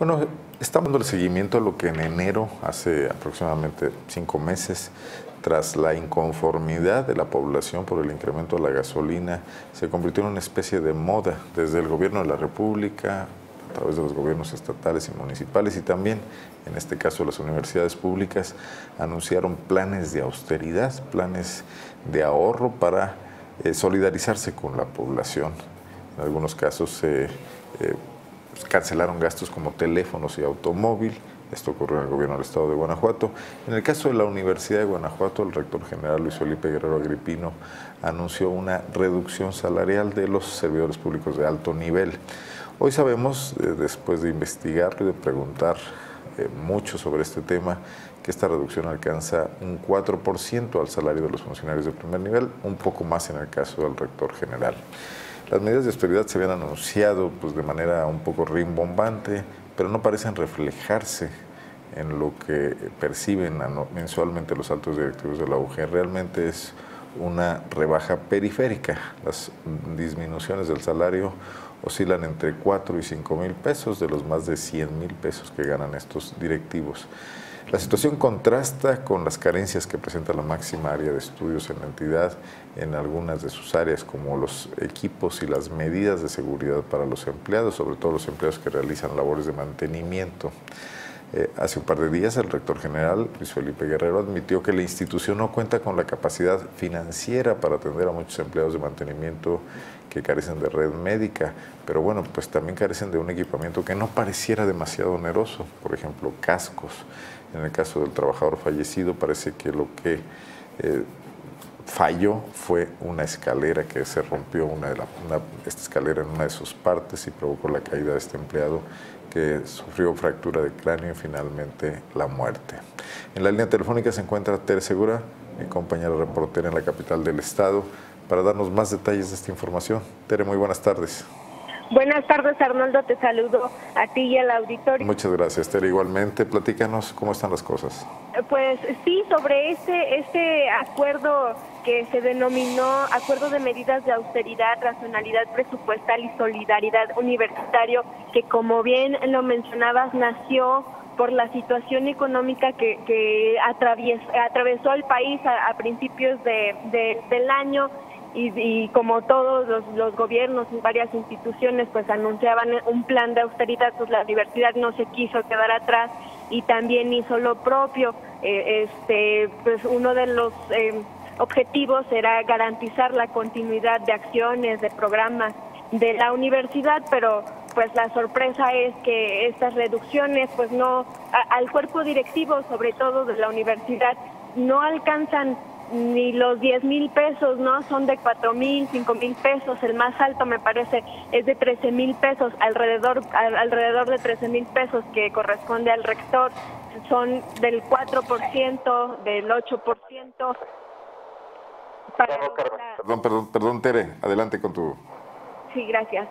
Bueno, estamos dando el seguimiento a lo que en enero, hace aproximadamente 5 meses, tras la inconformidad de la población por el incremento de la gasolina, se convirtió en una especie de moda desde el gobierno de la República, a través de los gobiernos estatales y municipales y también, en este caso, las universidades públicas, anunciaron planes de austeridad, planes de ahorro para solidarizarse con la población. En algunos casos se cancelaron gastos como teléfonos y automóvil. Esto ocurrió en el gobierno del estado de Guanajuato. En el caso de la Universidad de Guanajuato, el rector general Luis Felipe Guerrero Agripino anunció una reducción salarial de los servidores públicos de alto nivel. Hoy sabemos, después de investigarlo y de preguntar mucho sobre este tema, que esta reducción alcanza un 4% al salario de los funcionarios de primer nivel, un poco más en el caso del rector general. Las medidas de austeridad se habían anunciado de manera un poco rimbombante, pero no parecen reflejarse en lo que perciben mensualmente los altos directivos de la UG. Realmente es una rebaja periférica. Las disminuciones del salario oscilan entre 4 y 5 mil pesos de los más de 100 mil pesos que ganan estos directivos. La situación contrasta con las carencias que presenta la máxima área de estudios en la entidad en algunas de sus áreas, como los equipos y las medidas de seguridad para los empleados, sobre todo los empleados que realizan labores de mantenimiento. Hace un par de días el rector general, Luis Felipe Guerrero, admitió que la institución no cuenta con la capacidad financiera para atender a muchos empleados de mantenimiento que carecen de red médica, pero bueno, pues también carecen de un equipamiento que no pareciera demasiado oneroso, por ejemplo, cascos. En el caso del trabajador fallecido, parece que lo que falló fue una escalera que se rompió, esta escalera en una de sus partes y provocó la caída de este empleado que sufrió fractura de cráneo y finalmente la muerte. En la línea telefónica se encuentra Tere Segura, mi compañera reportera en la capital del estado, para darnos más detalles de esta información. Tere, muy buenas tardes. Buenas tardes, Arnoldo, te saludo a ti y al auditorio. Muchas gracias, Tere. Igualmente, platícanos cómo están las cosas. Pues sí, sobre este acuerdo que se denominó Acuerdo de Medidas de Austeridad, Racionalidad Presupuestal y Solidaridad Universitario, que como bien lo mencionabas, nació por la situación económica que atravesó el país a principios del año. Y como todos los gobiernos y varias instituciones pues anunciaban un plan de austeridad, pues la universidad no se quiso quedar atrás y también hizo lo propio. Pues uno de los objetivos era garantizar la continuidad de acciones, de programas de la universidad, pero pues la sorpresa es que estas reducciones pues no, al cuerpo directivo sobre todo de la universidad, no alcanzan ni los 10,000 pesos, ¿no? Son de 4,000, 5,000 pesos. El más alto, me parece, es de 13,000 pesos, alrededor de 13,000 pesos que corresponde al rector. Son del 4%, del 8%. Perdón, Tere, adelante con tu... Sí, gracias.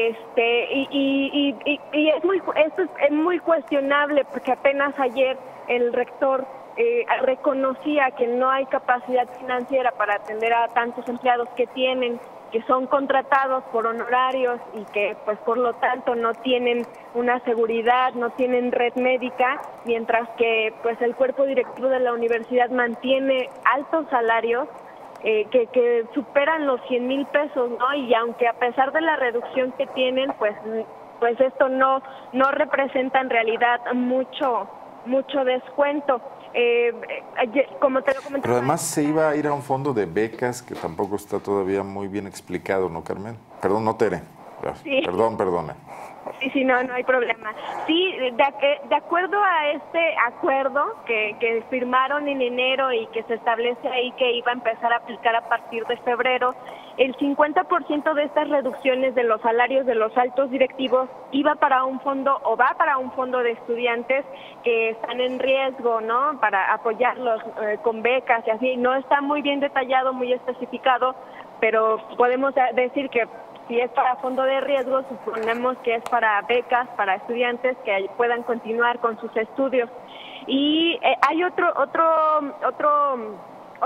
Y esto es muy cuestionable porque apenas ayer el rector reconocía que no hay capacidad financiera para atender a tantos empleados que son contratados por honorarios y que pues por lo tanto no tienen una seguridad, no tienen red médica, mientras que pues el cuerpo directivo de la universidad mantiene altos salarios que superan los 100,000 pesos, ¿no? Y aunque a pesar de la reducción que tienen, pues esto no representa en realidad mucho descuento. Como te lo comentaba. Pero además se iba a ir a un fondo de becas que tampoco está todavía muy bien explicado, ¿no, Carmen? Perdón, no, Tere. Sí. Perdona. Sí, no hay problema. Sí, de acuerdo a este acuerdo que firmaron en enero y que se establece ahí que iba a empezar a aplicar a partir de febrero, el 50% de estas reducciones de los salarios de los altos directivos va para un fondo de estudiantes que están en riesgo, ¿no? Para apoyarlos con becas y así. No está muy bien detallado, muy especificado, pero podemos decir que si es para fondo de riesgo, suponemos que es para becas, para estudiantes que puedan continuar con sus estudios. Y hay otro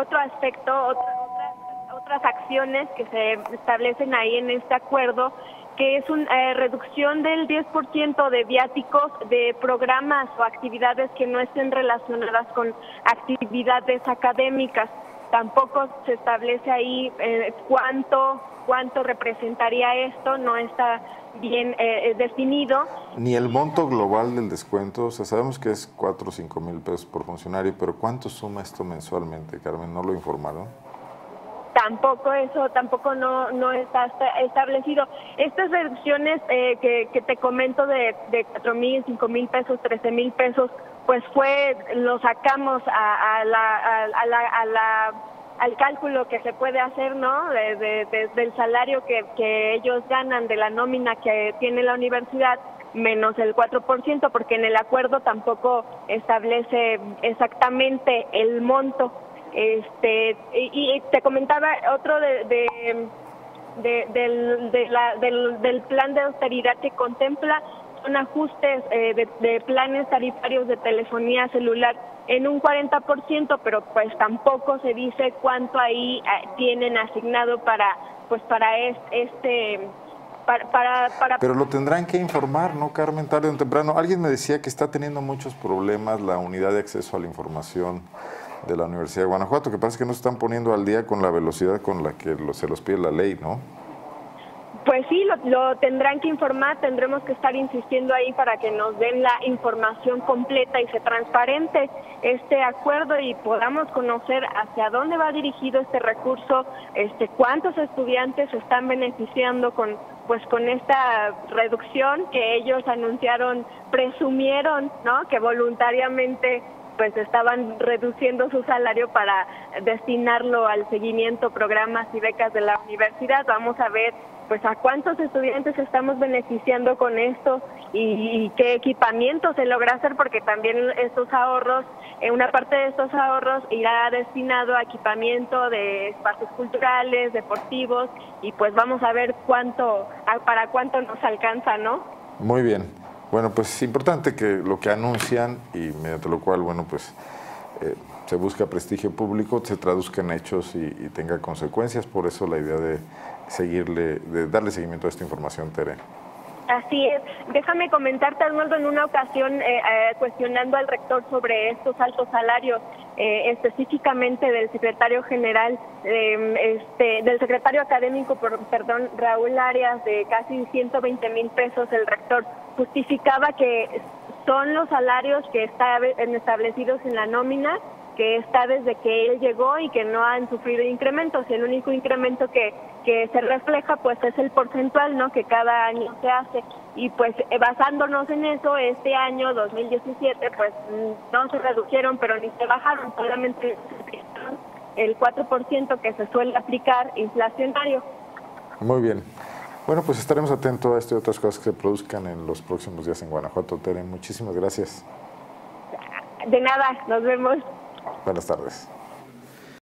aspecto, otras acciones que se establecen ahí en este acuerdo, que es una reducción del 10% de viáticos de programas o actividades que no estén relacionadas con actividades académicas. Tampoco se establece ahí cuánto representaría esto, no está bien definido. Ni el monto global del descuento, o sea, sabemos que es 4 o 5 mil pesos por funcionario, pero ¿cuánto suma esto mensualmente, Carmen? ¿No lo informaron? Tampoco no está establecido. Estas reducciones que te comento de 4 mil, 5 mil pesos, 13 mil pesos, pues lo sacamos al cálculo que se puede hacer, ¿no? Del salario que ellos ganan, de la nómina que tiene la universidad, menos el 4%, porque en el acuerdo tampoco establece exactamente el monto. Y te comentaba otro del plan de austeridad que contempla son ajustes de planes tarifarios de telefonía celular en un 40%, pero pues tampoco se dice cuánto ahí tienen asignado para Pero lo tendrán que informar, ¿no, Carmen? Tarde o temprano. Alguien me decía que está teniendo muchos problemas la unidad de acceso a la información de la Universidad de Guanajuato, que parece que no se están poniendo al día con la velocidad con la que se los pide la ley, ¿no? Pues sí, lo tendrán que informar, tendremos que estar insistiendo ahí para que nos den la información completa y se transparente este acuerdo y podamos conocer hacia dónde va dirigido este recurso, cuántos estudiantes se están beneficiando con esta reducción que ellos anunciaron, presumieron, ¿no? Que voluntariamente pues estaban reduciendo su salario para destinarlo al seguimiento, programas y becas de la universidad. Vamos a ver pues a cuántos estudiantes estamos beneficiando con esto y qué equipamiento se logra hacer, porque también estos ahorros, una parte de estos ahorros irá destinado a equipamiento de espacios culturales, deportivos, y pues vamos a ver para cuánto nos alcanza, ¿no? Muy bien. Bueno, pues es importante que lo que anuncian, y mediante lo cual, bueno, pues se busca prestigio público, se traduzca en hechos y tenga consecuencias. Por eso la idea de darle seguimiento a esta información, Tere. Así es. Déjame comentarte, Arnoldo, en una ocasión cuestionando al rector sobre estos altos salarios, específicamente del secretario general, del secretario académico, Raúl Arias, de casi 120 mil pesos, el rector justificaba que son los salarios que están establecidos en la nómina, que está desde que él llegó y que no han sufrido incrementos. El único incremento que se refleja pues es el porcentual, ¿no?, que cada año se hace, y pues basándonos en eso, este año 2017 pues no se redujeron pero ni se bajaron, solamente el 4% que se suele aplicar inflacionario. Muy bien. Bueno, pues estaremos atentos a esto y otras cosas que se produzcan en los próximos días en Guanajuato. Tere, muchísimas gracias. De nada, nos vemos. Buenas tardes.